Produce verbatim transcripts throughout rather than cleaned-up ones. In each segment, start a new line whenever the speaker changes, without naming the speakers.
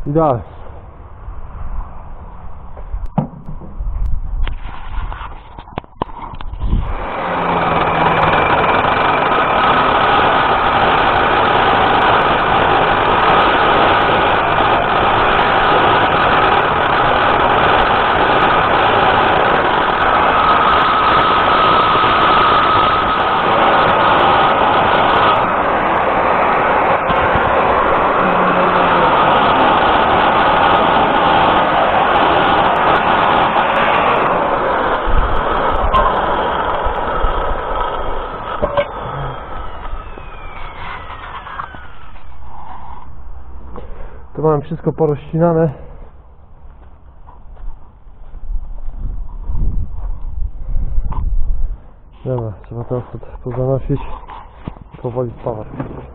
Idealnie. Tu mam wszystko porozcinane. Dobra, trzeba teraz to pozanosić i powoli spawać.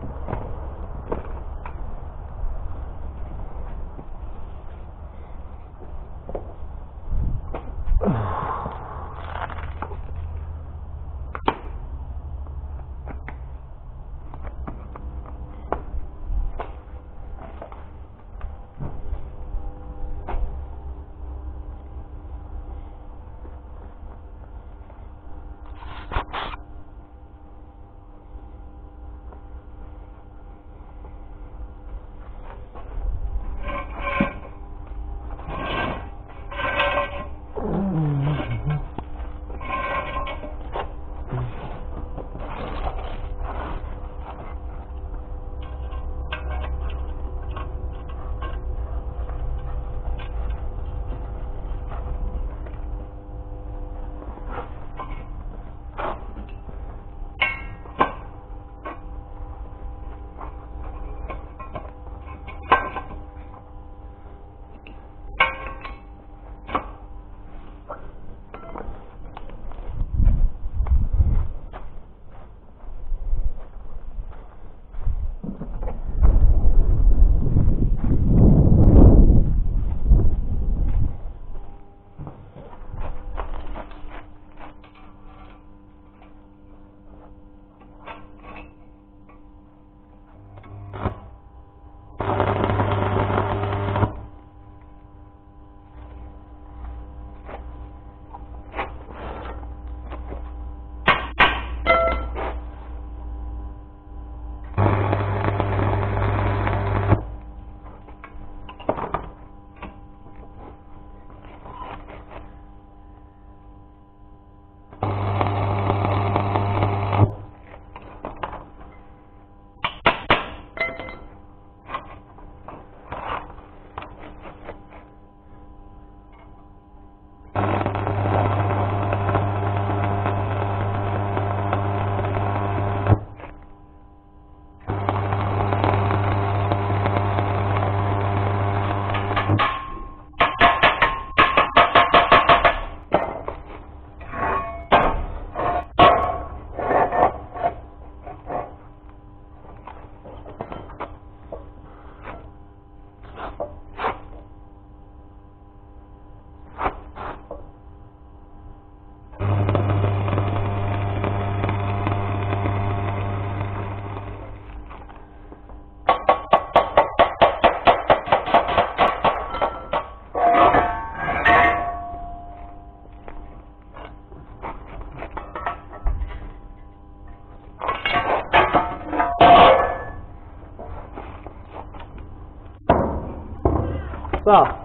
Co?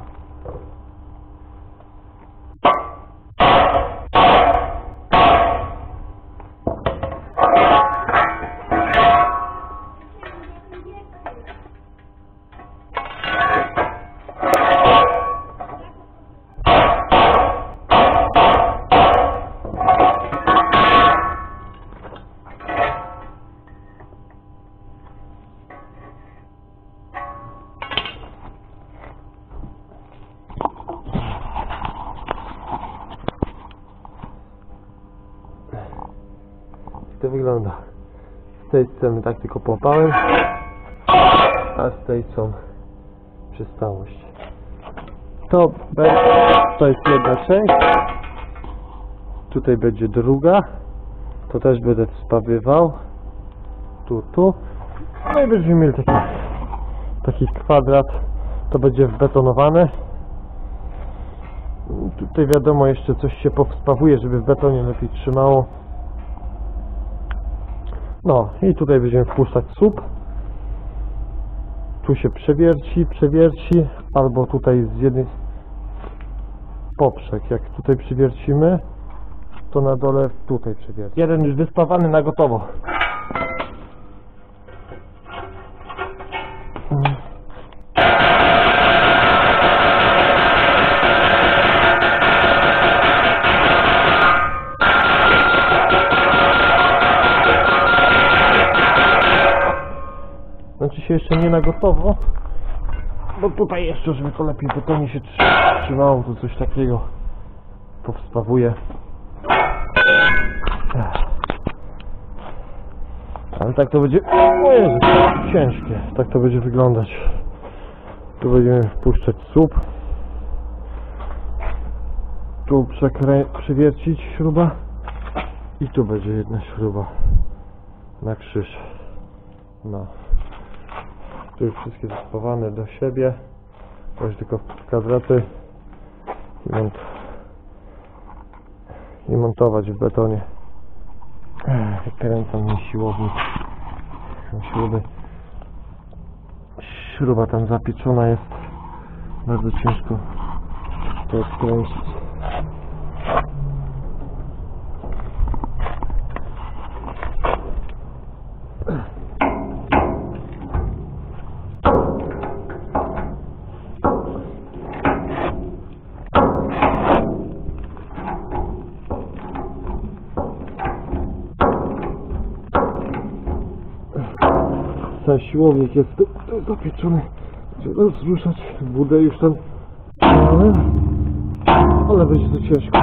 To wygląda. Z tej strony tak tylko połapałem, a z tej są przystałość. To, to jest jedna część, tutaj będzie druga, to też będę spawywał, tu, tu, no i będziemy mieli taki, taki kwadrat, to będzie wbetonowane. Tutaj wiadomo, jeszcze coś się powspawuje, żeby w betonie lepiej trzymało. No i tutaj będziemy wpuszczać słup. Tu się przewierci, przewierci, albo tutaj z jednej poprzek. Jak tutaj przywiercimy, to na dole tutaj przewierci. Jeden już wyspawany na gotowo. Znaczy się jeszcze nie na gotowo, bo tutaj jeszcze, żeby to lepiej w betonie się trzymało, to coś takiego powspawuje. Ale tak to będzie, o Jezu, ciężkie, tak to będzie wyglądać. Tu będziemy wpuszczać słup, tu przekrę przywiercić śruba i tu będzie jedna śruba na krzyż. No. Tu już wszystkie zespawane do siebie. Może tylko kwadраty i, mont i montować w betonie. Kręcą mnie siłownik. Śruby. Śruba tam zapieczona jest. Bardzo ciężko to odkręcić. Cały siłownik jest tu, tu zapieczony. Trzeba rozruszać budę już tam. Ale, ale będzie to ciężko.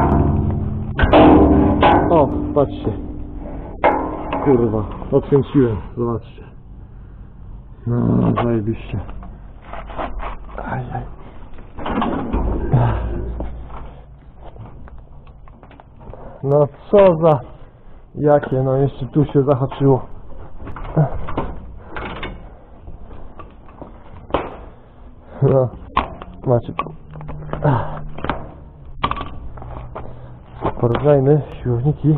O, patrzcie. Kurwa, odkręciłem. Zobaczcie. No, zajebiście. Ajaj. No co za... Jakie, no jeszcze tu się zahaczyło. No, macie porównajmy siłowniki.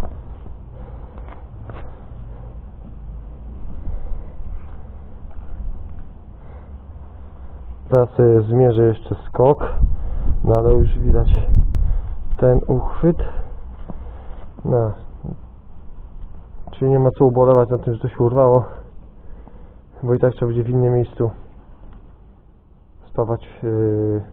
Teraz sobie zmierzę jeszcze skok, no ale już widać ten uchwyt. No, czyli nie ma co ubolewać na tym, że to się urwało, bo i tak trzeba będzie w innym miejscu spawać yy,